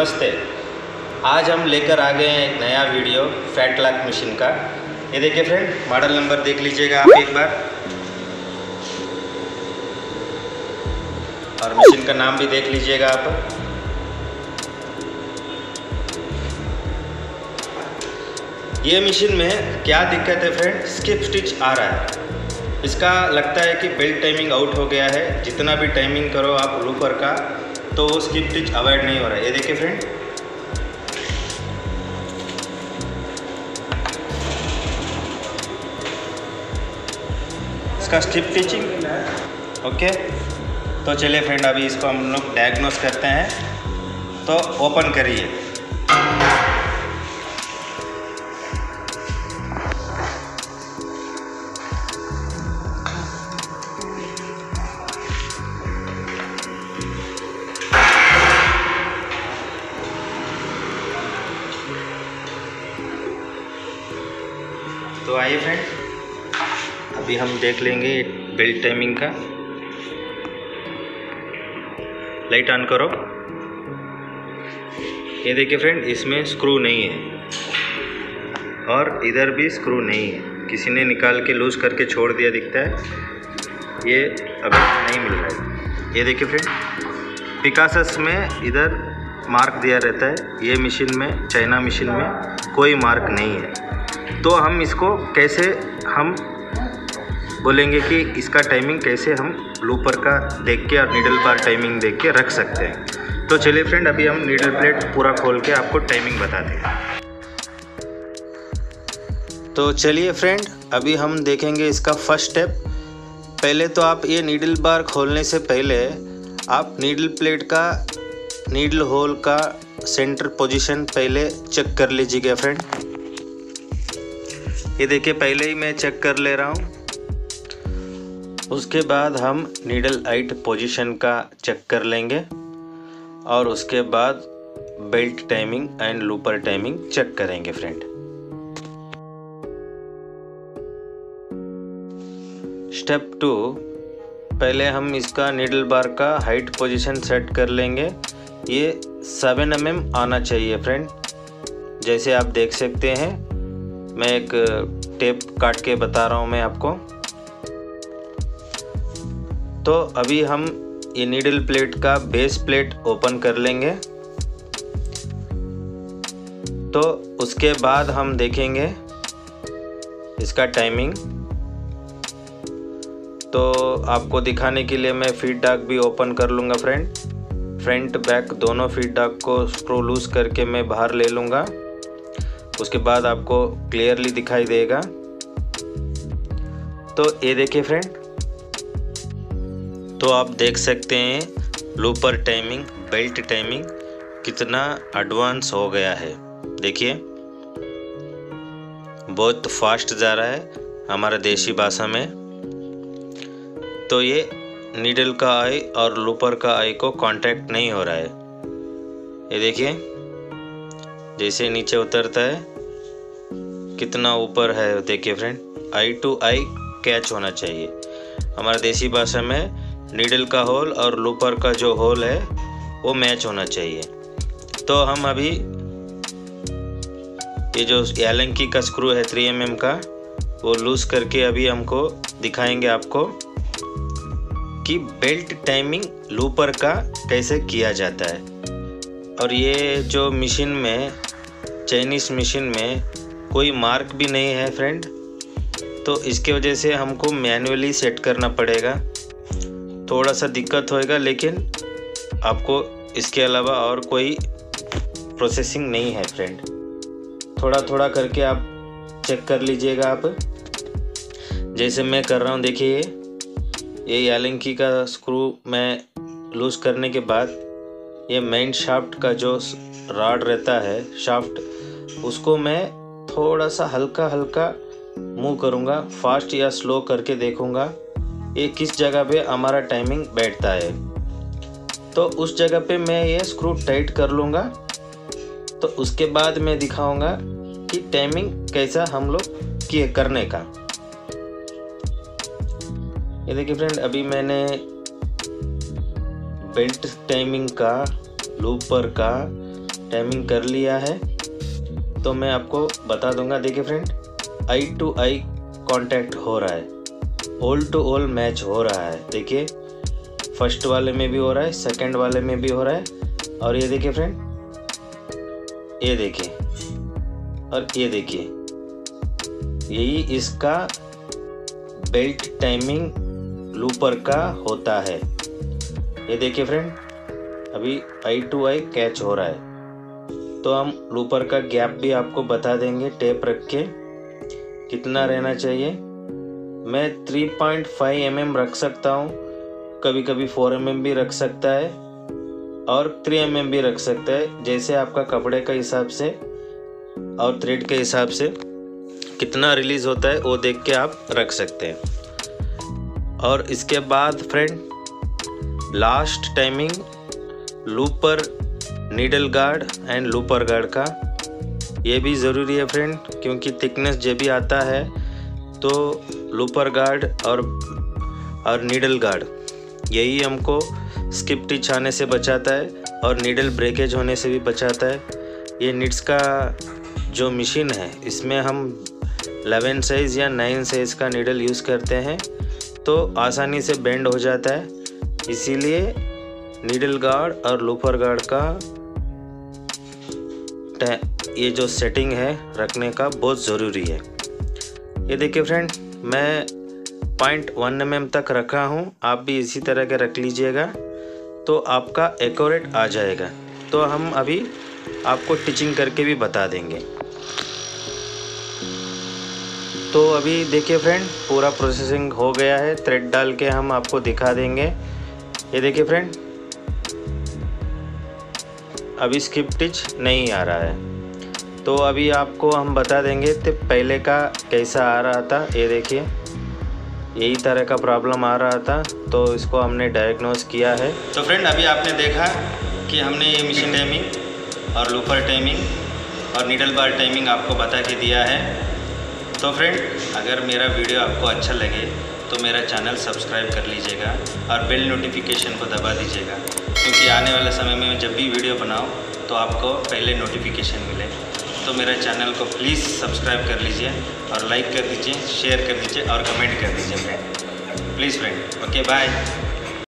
नमस्ते। आज हम लेकर आ गए हैं एक नया वीडियो फैट लॉक मशीन का। ये देखिए फ्रेंड, मॉडल नंबर देख लीजिएगा आप एक बार, और मशीन का नाम भी देख लीजिएगा आप। ये मशीन में क्या दिक्कत है फ्रेंड, स्किप स्टिच आ रहा है। इसका लगता है कि बेल्ट टाइमिंग आउट हो गया है। जितना भी टाइमिंग करो आप लूपर का, तो वो स्किप स्टिच अवॉइड नहीं हो रहा है। ये देखिए फ्रेंड, इसका स्किप स्टिचिंग ओके। तो चलिए फ्रेंड, अभी इसको हम लोग डायग्नोस करते हैं। तो ओपन करिए। तो आइए फ्रेंड, अभी हम देख लेंगे बेल्ट टाइमिंग का। लाइट ऑन करो। ये देखिए फ्रेंड, इसमें स्क्रू नहीं है और इधर भी स्क्रू नहीं है। किसी ने निकाल के लूज करके छोड़ दिया दिखता है। ये अभी नहीं मिल रहा है। ये देखिए फ्रेंड, पिकासस में इधर मार्क दिया रहता है। ये मशीन में, चाइना मशीन में कोई मार्क नहीं है। तो हम इसको कैसे हम बोलेंगे कि इसका टाइमिंग कैसे हम लूपर का देख के और नीडल बार टाइमिंग देख के रख सकते हैं। तो चलिए फ्रेंड, अभी हम नीडल प्लेट पूरा खोल के आपको टाइमिंग बताते हैं। तो चलिए फ्रेंड, अभी हम देखेंगे इसका फर्स्ट स्टेप। पहले तो आप ये नीडल बार खोलने से पहले आप नीडल प्लेट का नीडल होल का सेंटर पोजीशन पहले चेक कर लीजिएगा फ्रेंड। ये देखिए, पहले ही मैं चेक कर ले रहा हूँ। उसके बाद हम नीडल हाइट पोजीशन का चेक कर लेंगे और उसके बाद belt timing and looper timing check करेंगे फ्रेंड। स्टेप 2, पहले हम इसका नीडल बार का हाइट पोजीशन सेट कर लेंगे। ये 7 mm आना चाहिए फ्रेंड। जैसे आप देख सकते हैं, मैं एक टेप काट के बता रहा हूँ मैं आपको। तो अभी हम ये नीडल प्लेट का बेस प्लेट ओपन कर लेंगे। तो उसके बाद हम देखेंगे इसका टाइमिंग। तो आपको दिखाने के लिए मैं फीड डॉग भी ओपन कर लूँगा फ्रेंड। फ्रंट बैक दोनों फीड डॉग को स्क्रू लूज करके मैं बाहर ले लूँगा। उसके बाद आपको क्लियरली दिखाई देगा। तो ये देखिए फ्रेंड, तो आप देख सकते हैं लूपर टाइमिंग, बेल्ट टाइमिंग कितना एडवांस हो गया है। देखिए, बहुत फास्ट जा रहा है हमारा देसी भाषा में। तो ये नीडल का आई और लूपर का आई को कांटेक्ट नहीं हो रहा है। ये देखिए, जैसे नीचे उतरता है कितना ऊपर है। देखिए friend, eye to eye catch होना चाहिए। हमारा देसी भाषा में नीडल का होल और लूपर का जो होल है वो मैच होना चाहिए। तो हम अभी ये जो एलन की का स्क्रू है 3 mm का, वो लूज करके अभी हमको दिखाएंगे आपको कि बेल्ट टाइमिंग लूपर का कैसे किया जाता है। और ये जो मशीन में, चाइनीस मशीन में कोई मार्क भी नहीं है फ्रेंड। तो इसके वजह से हमको मैन्युअली सेट करना पड़ेगा। थोड़ा सा दिक्कत होएगा, लेकिन आपको इसके अलावा और कोई प्रोसेसिंग नहीं है फ्रेंड। थोड़ा थोड़ा करके आप चेक कर लीजिएगा आप, जैसे मैं कर रहा हूँ। देखिए, ये यालिंकी का स्क्रू मैं लूज करने के बाद ये मेन शाफ्ट का जो रॉड रहता है, शाफ्ट, उसको मैं थोड़ा सा हल्का हल्का मूव करूँगा। फास्ट या स्लो करके देखूँगा ये किस जगह पे हमारा टाइमिंग बैठता है। तो उस जगह पे मैं ये स्क्रू टाइट कर लूँगा। तो उसके बाद मैं दिखाऊँगा कि टाइमिंग कैसा हम लोग किए करने का। ये देखिए फ्रेंड, अभी मैंने बेल्ट टाइमिंग का, लूपर का टाइमिंग कर लिया है तो मैं आपको बता दूंगा। देखिए friend, eye to eye contact हो रहा है, ऑल टू ऑल मैच हो रहा है। देखिए फर्स्ट वाले में भी हो रहा है, सेकंड वाले में भी हो रहा है, और ये देखिए फ्रेंड, ये देखिए और ये देखिए, यही इसका बेल्ट टाइमिंग लूपर का होता है। ये देखिए फ्रेंड, अभी आई टू आई कैच हो रहा है। तो हम लूपर का गैप भी आपको बता देंगे टेप रख के कितना रहना चाहिए। मैं 3.5 mm रख सकता हूँ, कभी कभी 4 mm भी रख सकता है और 3 mm भी रख सकता है, जैसे आपका कपड़े का हिसाब से और थ्रेड के हिसाब से कितना रिलीज होता है वो देख के आप रख सकते हैं। और इसके बाद friend last timing looper needle guard and looper guard का, ये भी ज़रूरी है फ्रेंड, क्योंकि थिकनेस जब भी आता है तो लूपर गार्ड और नीडल गार्ड यही हमको स्किप टिच आने से बचाता है और नीडल ब्रेकेज होने से भी बचाता है। ये निट्स का जो मशीन है इसमें हम 11 साइज़ या 9 साइज़ का नीडल यूज़ करते हैं तो आसानी से बेंड हो जाता है, इसीलिए नीडल गार्ड और लूपर गार्ड का ये जो सेटिंग है रखने का बहुत ज़रूरी है। ये देखिए फ्रेंड, मैं 0.1 mm तक रखा हूँ, आप भी इसी तरह के रख लीजिएगा तो आपका एक्यूरेट आ जाएगा। तो हम अभी आपको टिचिंग करके भी बता देंगे। तो अभी देखिए फ्रेंड, पूरा प्रोसेसिंग हो गया है, थ्रेड डाल के हम आपको दिखा देंगे। ये देखिए फ्रेंड, अभी स्किप टिच नहीं आ रहा है, तो अभी आपको हम बता देंगे तो पहले का कैसा आ रहा था। ये देखिए, यही तरह का प्रॉब्लम आ रहा था तो इसको हमने डायग्नोज किया है। तो फ्रेंड, अभी आपने देखा कि हमने ये मशीन टाइमिंग और लूपर टाइमिंग और नीडल बार टाइमिंग आपको बता के दिया है। तो फ्रेंड, अगर मेरा वीडियो आपको अच्छा लगे तो मेरा चैनल सब्सक्राइब कर लीजिएगा और बेल नोटिफिकेशन को दबा दीजिएगा, क्योंकि आने वाले समय में जब भी वीडियो बनाऊँ तो आपको पहले नोटिफिकेशन मिले। तो मेरा चैनल को प्लीज़ सब्सक्राइब कर लीजिए और लाइक कर दीजिए, शेयर कर दीजिए और कमेंट कर दीजिए friend, please friend. Okay, bye.